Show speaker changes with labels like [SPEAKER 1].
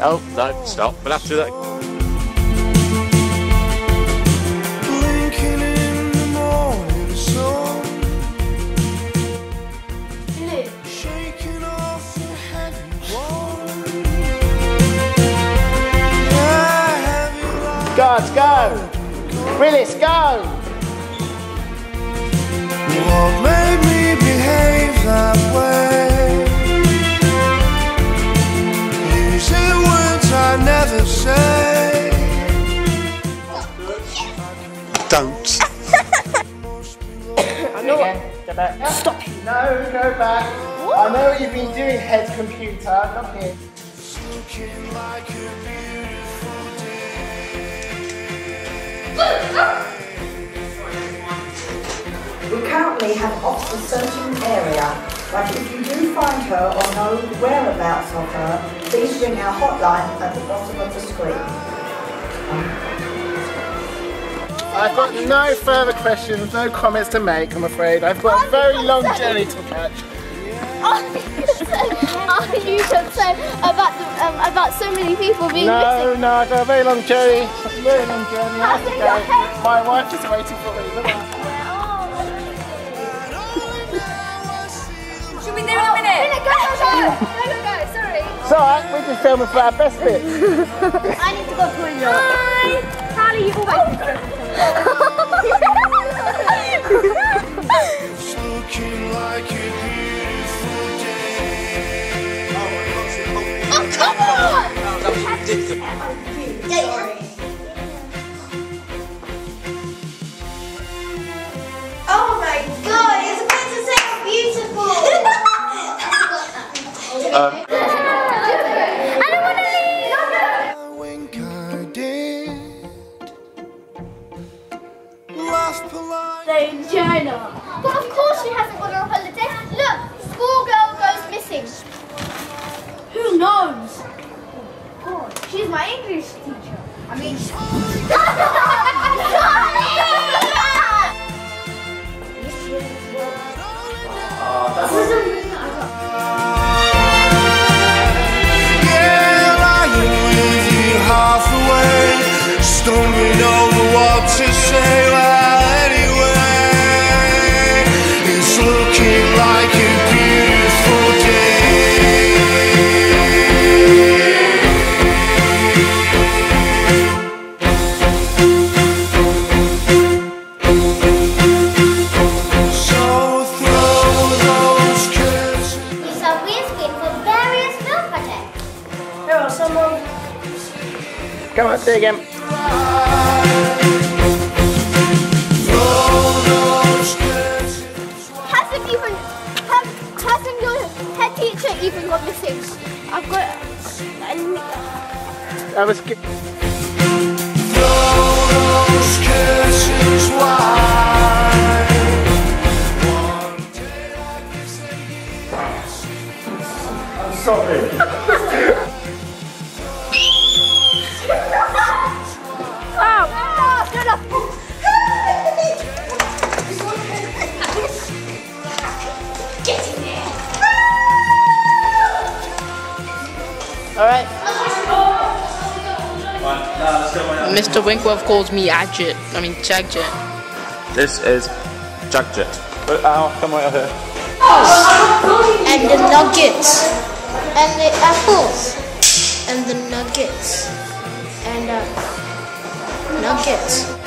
[SPEAKER 1] Oh, no, stop. We'll have to do that.
[SPEAKER 2] Guards, go! Willis, go!
[SPEAKER 3] What made me behave that way? Using words I never say. Don't.
[SPEAKER 2] I know what. Go back. Stop. No, go back. What? I know what you've been doing, head computer. Not here.
[SPEAKER 3] Looking like a beautiful
[SPEAKER 4] We currently have officers searching the area, but if you do find her or know the whereabouts of her, please ring our hotline at the bottom of the screen.
[SPEAKER 2] I've got no further questions, no comments to make, I'm afraid. I've got a very long journey to catch.
[SPEAKER 5] You could say about so many people being missing.
[SPEAKER 2] No, I've got a very long journey. I have to go. My wife is waiting for me. Look.
[SPEAKER 5] Should we do it in a minute? Go, sorry.
[SPEAKER 2] It's alright, we're just filming for our best bit.
[SPEAKER 5] I need to go to toilet. Hi! Sally, you always
[SPEAKER 3] looking like a beautiful day.
[SPEAKER 5] Oh, come on!
[SPEAKER 6] Oh my god, it's going to say beautiful!
[SPEAKER 5] I don't want to leave!
[SPEAKER 3] Wink I did. Laugh polite.
[SPEAKER 5] Say China. But of course she hasn't gone on holiday. Look, schoolgirl goes missing. Who knows? God, she's my English teacher. I mean,
[SPEAKER 3] Yeah, lying with you half away, stumbling over what to say. Well, anyway, it's looking like a beautiful day. So throw those curtains.
[SPEAKER 6] We sell green screen for various film projects. There are some of
[SPEAKER 2] Come on, say again.
[SPEAKER 5] hasn't your head teacher even gone missing? I've got.
[SPEAKER 2] That was good.
[SPEAKER 3] Those curtains wide. One day like this
[SPEAKER 2] I'm sorry.
[SPEAKER 6] Get in there!
[SPEAKER 2] Alright.
[SPEAKER 7] Mr. Winkworth calls me Jagjet.
[SPEAKER 1] This is Jagjet. Come right here.
[SPEAKER 6] And the nuggets. And the apples. And the nuggets. And nuggets.